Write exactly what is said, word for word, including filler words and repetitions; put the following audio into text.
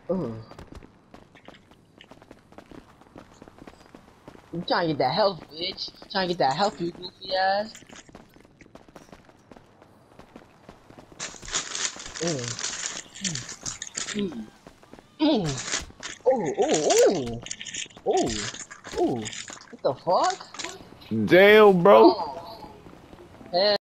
Ugh. I'm trying to get that health, bitch. Trying to get that health, you goofy ass. Mm. Mm. Mm. Oh, oh, oh, oh, oh. What the fuck? Damn, bro. Oh. Hell